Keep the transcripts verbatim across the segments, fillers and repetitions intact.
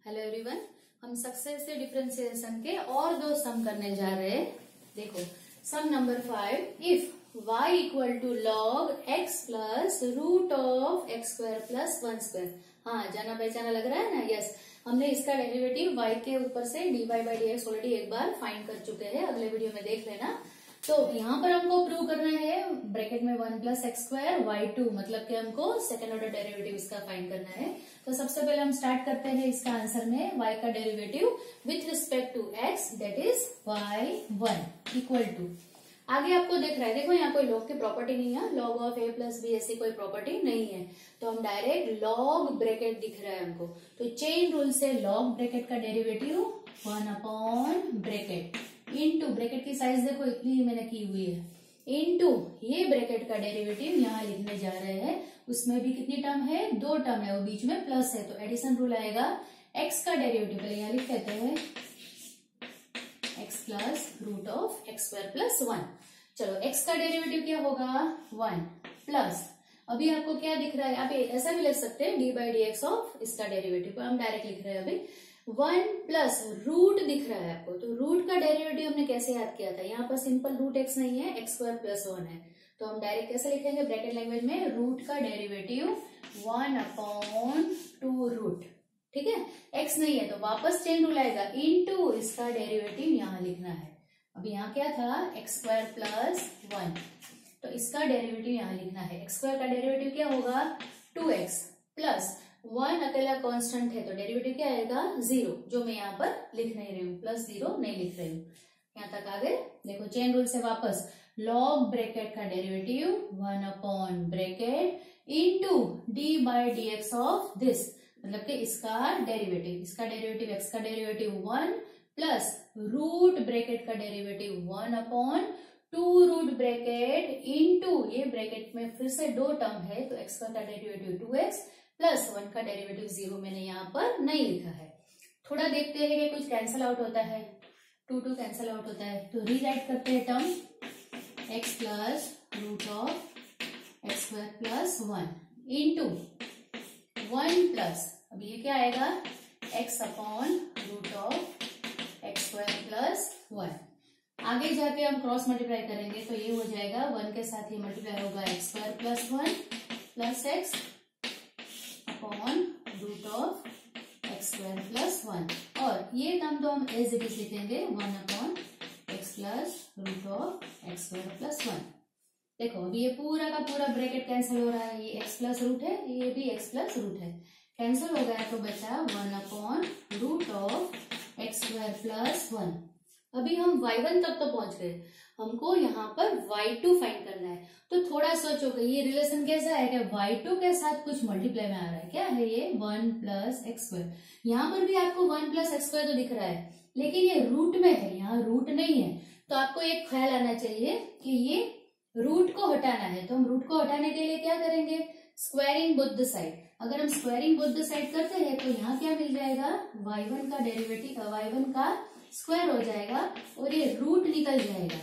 Hello everyone, हम successive differentiation के और दो सम करने जा रहे हैं। देखो sum number five, if y equal to log x plus root of x square plus one square. हाँ, जाना पहचाना लग रहा है ना। यस, हमने इसका डेरिवेटिव y के ऊपर से dy by d x already एक बार फाइंड कर चुके हैं, अगले वीडियो में देख लेना। तो यहाँ पर हमको प्रूव करना है ब्रैकेट में one plus x square y two, मतलब कि हमको सेकेंड ऑर्डर डेरिवेटिव इसका फाइंड करना है। तो सबसे पहले हम स्टार्ट करते हैं इसका आंसर में y का derivative with respect to x, that is y one equal to, आगे आपको दिख रहा है, देखो यहाँ कोई लॉग की प्रॉपर्टी नहीं है, log of a plus b ऐसी कोई प्रॉपर्टी नहीं है, तो हम डायरेक्ट लॉग ब्रैकेट दिख रहा है हमको। तो चेन रूल से लॉग ब्रैकेट का derivative one upon bracket into, bracket की साइज देखो इतनी ही मैंने की हुई है, इनटू ये ब्रैकेट का डेरिवेटिव यहाँ लिखने जा रहे हैं। उसमें भी कितनी टर्म है, दो टर्म है, वो बीच में प्लस है, तो एडिशन रूल आएगा। एक्स का डेरिवेटिव पहले यहाँ लिख देते हैं, x plus root of x square plus one. चलो एक्स का डेरिवेटिव क्या होगा, वन प्लस, अभी आपको क्या दिख रहा है, आप ऐसा भी लिख सकते हैं d by d x of इसका डेरिवेटिव, हम डायरेक्ट लिख रहे हैं अभी वन प्लस रूट दिख रहा है आपको। तो रूट का डेरिवेटिव हमने कैसे याद किया था, यहाँ पर सिंपल रूट एक्स नहीं है, एक्स स्क्वायर प्लस वन है, तो हम डायरेक्ट कैसे लिखेंगे ब्रैकेट लैंग्वेज में, रूट का derivative one upon two root. ठीक है, एक्स नहीं है तो वापस चेन रूल आएगा, इनटू इसका डेरिवेटिव यहाँ लिखना है। अब यहाँ क्या था, एक्स स्क्वायर प्लस वन, तो इसका डेरिवेटिव यहाँ लिखना है। एक्स स्क्वायर का डेरिवेटिव क्या होगा, टू एक्स प्लस वन अकेला कांस्टेंट है, तो डेरिवेटिव क्या आएगा, जीरो, जो मैं यहाँ पर लिख नहीं रही हूँ, प्लस जीरो नहीं लिख रही हूँ। यहाँ तक आ गए। देखो चेन रूल से वापस लॉग ब्रैकेट का derivative one upon bracket into d by d x of this, मतलब कि इसका डेरिवेटिव, इसका डेरिवेटिव एक्स का derivative one plus root bracket का derivative one upon two root bracket into ये ब्रैकेट में फिर से दो टर्म है, तो एक्स का derivative two x plus one का डेरिवेटिव जीरो मैंने यहाँ पर नहीं लिखा है। थोड़ा देखते हैं कि कुछ कैंसिल आउट होता है, टू टू कैंसिल आउट होता है, तो रीराइट करते हैं term x plus root of x square plus one into one plus, अब ये क्या आएगा, x upon root of x square plus one. आगे जाके हम क्रॉस मल्टीप्लाई करेंगे तो ये हो जाएगा, वन के साथ ये मल्टीप्लाई होगा x square plus one plus x upon root of x square plus one, और ये टर्म तो हम एज इट इज लिखेंगे one upon x plus root of x square plus one. देखो अभी ये पूरा का पूरा ब्रैकेट कैंसिल हो रहा है, ये एक्स प्लस रूट है, ये भी एक्स प्लस रूट है, कैंसिल हो गया तो बचा one upon root of x square plus one. अभी हम वाई वन तक तो पहुंच गए, हमको यहाँ पर वाई टू फाइंड करना है। तो थोड़ा सोचोगे ये रिलेशन कैसा है कि वाई टू के साथ कुछ मल्टीप्लाई में आ रहा है, क्या है ये, वन प्लस एक्स स्क्वायर। यहाँ पर भी आपको वन प्लस एक्स स्क्वायर तो दिख रहा है, लेकिन ये रूट में है, यहाँ रूट नहीं है, तो आपको एक ख्याल आना चाहिए कि ये रूट को हटाना है। तो हम रूट को हटाने के लिए क्या करेंगे, स्क्वायरिंग बोथ द साइड। अगर हम स्क्वायरिंग बोथ द साइड करते हैं तो यहाँ क्या मिल जाएगा, वाई वन का डेरिवेटिव वाई वन का स्क्वायर हो जाएगा और ये रूट निकल जाएगा।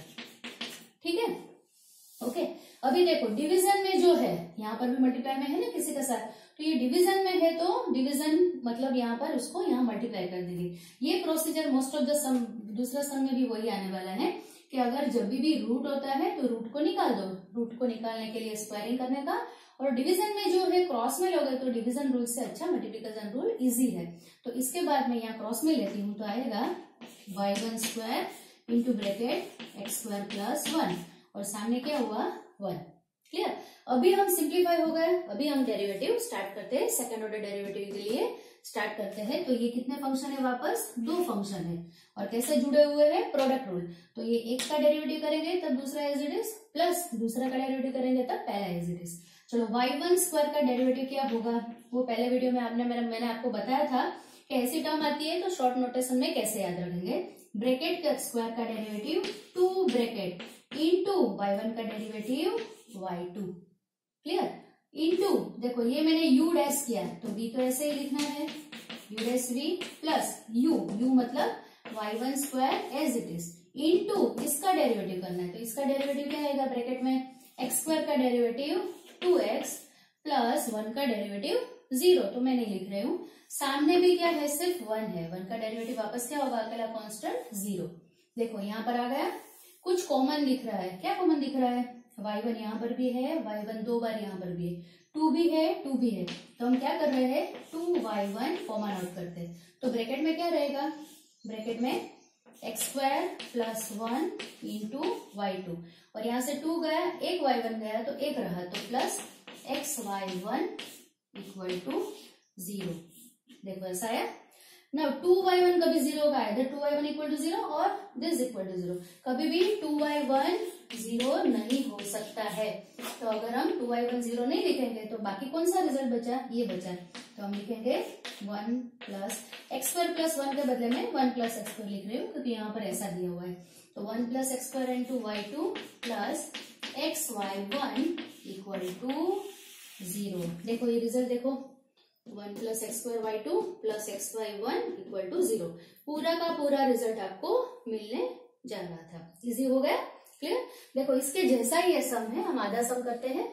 ठीक है, ओके। अभी देखो डिवीजन में जो है, यहाँ पर भी मल्टीप्लाई में है ना किसी के साथ, तो ये डिवीजन में है तो डिवीजन मतलब यहाँ पर उसको यहाँ मल्टीप्लाई कर देंगे। ये procedure most of the sum, दूसरा सम में भी वही आने वाला है कि अगर जब भी, भी रूट होता है तो रूट को निकाल दो, रूट को निकालने के लिए स्क्वायरिंग करने का, और डिवीजन में जो है क्रॉस में लोगे तो डिवीजन रूल से अच्छा मल्टीप्लिकेशन रूल इजी है। तो इसके बाद मैं यहाँ क्रॉस में लेती हूँ, तो आएगा y one square into bracket x square plus one, और सामने क्या हुआ, वन। क्लियर, अभी हम सिंप्लीफाई हो गए। अभी हम डेरिवेटिव स्टार्ट करते हैं, सेकंड ऑर्डर डेरिवेटिव के लिए स्टार्ट करते हैं। तो ये कितने फंक्शन है, वापस दो फंक्शन है, और कैसे जुड़े हुए हैं, प्रोडक्ट रूल। तो ये एक का डेरिवेटिव करेंगे तब दूसरा एज इट इज, प्लस दूसरा का डेरिवेटिव करेंगे तब पहला एज इट इज। चलो वाई वन स्क्वायर का डेरिवेटिव क्या होगा, वो पहले वीडियो में आपने मेरा मैंने आपको बताया था कि ऐसी टर्म आती है तो शॉर्ट नोटेशन में कैसे याद रखेंगे, ब्रैकेट का स्क्वायर का derivative two bracket into y one का derivative y two. Clear, into देखो ये मैंने यू डैश किया तो बी तो ऐसे ही लिखना है, u dash v plus u, u मतलब y one square as it is, into इसका डेरिवेटिव करना है, तो इसका डेरिवेटिव क्या आएगा ब्रैकेट में, एक्स स्क्वायर का derivative two x plus one का डेरिवेटिव जीरो, तो मैं नहीं लिख रही हूँ। सामने भी क्या है, सिर्फ वन है, वन का डेरिवेटिव वापस क्या होगा, अकेला कांस्टेंट जीरो। देखो यहाँ पर आ गया, कुछ कॉमन दिख रहा है, क्या कॉमन दिख रहा है, वाई वन यहाँ पर भी है, वाई वन दो बार यहाँ पर भी है, टू भी है, टू भी है, तो हम क्या कर रहे हैं, two y one common out करते हैं, तो ब्रैकेट में क्या रहेगा, ब्रैकेट में x square plus one into y two, और यहाँ से टू गया, एक वाई वन गया तो एक रहा, तो plus x y one equal to zero. देखो ऐसा है ना, टू वाई वन कभी जीरो का है, two y one equal to zero और दिस इक्वल टू जीरो, कभी भी टू वाई वन जीरो नहीं हो सकता है। तो अगर हम टू वाई वन जीरो नहीं लिखेंगे तो बाकी कौन सा रिजल्ट बचा, ये बचा, तो हम लिखेंगे one plus x square plus one के बदले में वन प्लस एक्स स्क्वायर लिख रही हूँ क्योंकि यहाँ पर ऐसा दिया हुआ है, तो one plus x square into y two plus x y one equal to zero. देखो ये रिजल्ट देखो, one plus x square y two plus x y one equal to zero, पूरा का पूरा रिजल्ट आपको मिलने जा रहा था। इजी हो गया, क्लियर। देखो इसके जैसा ही ये सम है, हम आधा सम करते हैं,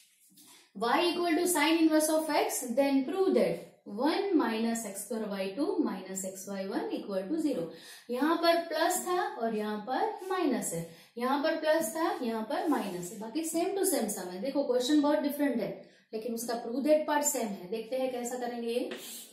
y equal to sine inverse of x, then prove that one minus x square y two minus x y one equal to zero. यहाँ पर प्लस था और यहाँ पर माइनस है, यहाँ पर प्लस था, यहाँ पर माइनस है, बाकी सेम टू सेम सम है। देखो क्वेश्चन बहुत डिफरेंट है लेकिन उसका प्रूव दैट पार्ट सेम है। देखते हैं कैसा करेंगे ये।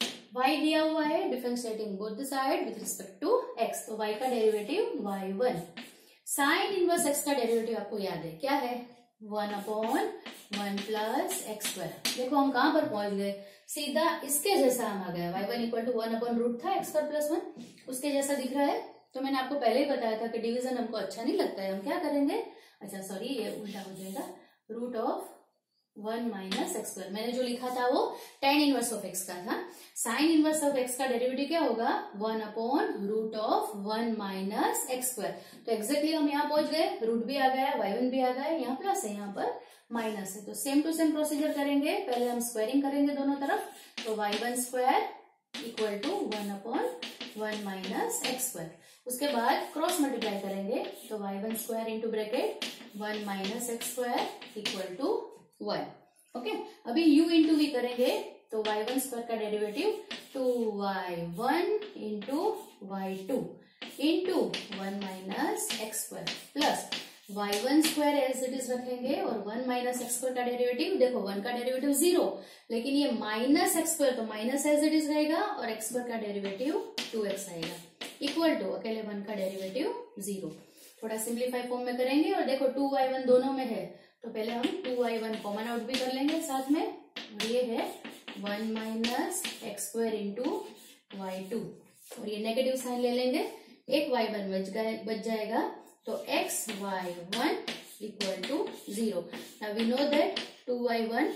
y दिया हुआ है, differentiating both the side with respect to x, तो y का derivative y one, sine inverse x का डेरिवेटिव आपको याद है क्या है, one upon one plus x square. देखो हम कहां पर पहुंच गए, सीधा इसके जैसा हम आ गए, y one equal to one upon root था एक्स स्क्वायर प्लस वन, उसके जैसा दिख रहा है। तो मैंने आपको पहले ही बताया था कि डिवीजन हमको अच्छा नहीं लगता है, हम क्या करेंगे, अच्छा सॉरी ये उल्टा हो जाएगा, root of one minus x square, मैंने जो लिखा था वो टेन इनवर्स ऑफ एक्स का था, साइन इनवर्स ऑफ एक्स का डेरिवेटिव क्या होगा, one upon root of one minus x square. तो एक्जेक्टली हम यहाँ पहुंच गए, रूट भी आ गया, वाई वन भी आ गया, यहाँ प्लस है यहाँ पर माइनस है, तो सेम टू सेम प्रोसीजर करेंगे। पहले हम स्क्वायरिंग करेंगे दोनों तरफ, तो y one square equal to one upon one minus x square, उसके बाद क्रॉस मल्टीप्लाई करेंगे, तो y one square into bracket one minus x square equal to one. Okay, अभी u इंटू वी करेंगे, तो वाई वन स्क्वायर का derivative two y one into y two into one minus x square plus y one square as it is रखेंगे, और one minus x square का derivative, देखो one का derivative zero, लेकिन ये माइनस एक्स स्क्वायर तो minus as it is रहेगा, और एक्स स्क्वायर का डेरिवेटिव टू एक्स आएगा, इक्वल टू अकेले वन का डेरिवेटिव जीरो। थोड़ा सिंप्लीफाई फॉर्म में करेंगे, और देखो टू वाई वन दोनों में है, तो पहले हम two y one common out भी कर लेंगे साथ में, और ये है one minus x square into y two, और ये नेगेटिव साइन ले लेंगे, एक वाई वन बच गए बच जाएगा, तो x y one equal to zero. Now we know that two y one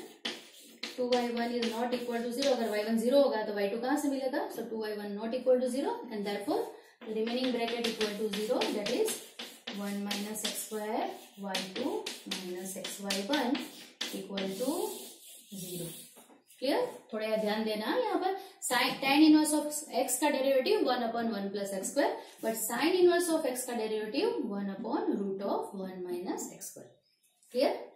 two y one is not equal to zero, अगर वाई वन जीरो होगा तो वाई टू कहां से मिलेगा, so two y one not equal to zero, and therefore remaining bracket equal to zero, that is one minus x square y two minus x y one equal to zero. Clear, थोड़ा ध्यान देना यहाँ पर, sine tan inverse of x का derivative one upon one plus x square, but sine inverse of x का derivative one upon root of one minus x square. Clear.